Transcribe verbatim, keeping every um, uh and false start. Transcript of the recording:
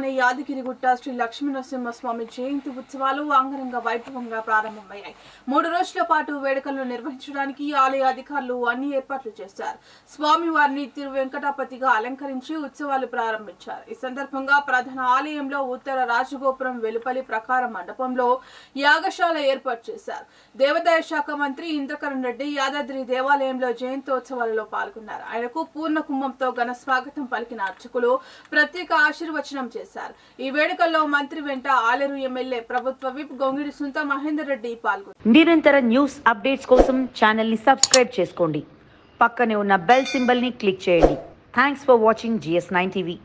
పట్టణంలోని యాదగిరిగుట్ట శ్రీ లక్ష్మీనరసింహస్వామి జయంతి ఉత్సవాలు అంగరంగ వైభవంగా ప్రారంభమయ్యాయి. మూడు రోజుల పాటు వేడుకలను నిర్వహించడానికి ఆలయ అధికారులు అన్ని ఏర్పాట్లు చేశారు. స్వామివారిని తిరు వెంకటాపతిగా అలంకరించి ఉత్సవాలు ప్రారంభించారు. ఈ సందర్భంగా ప్రధాన ఆలయంలో ఉత్తర రాజగోపురం వెలుపలి ప్రకార మండపంలో యాగశాల ఏర్పాటు చేశారు. దేవాదాయ శాఖ మంత్రి ఇంద్రకరణ్ రెడ్డి యాదాద్రి దేవాలయంలో జయంతోత్సవాలలో పాల్గొన్నారు. ఆయనకు పూర్ణ కుంభంతో ఘన స్వాగతం పలికిన అర్చకులు ప్రత్యేక ఆశీర్వచనం చేశారు. ఈ వేడుకల్లో మంత్రి వెంట ఆలేరు ఎమ్మెల్యే ప్రభుత్వ విప్ గొంగిడి సుంత మహేందర్ రెడ్డి పాల్గొన్నారు. నిరంతర న్యూస్ అప్డేట్స్ కోసం ఛానల్ ని సబ్స్క్రైబ్ చేసుకోండి. పక్కనే ఉన్న బెల్ సింబల్ ని క్లిక్ చేయండి. Thanks for watching GS nine TV.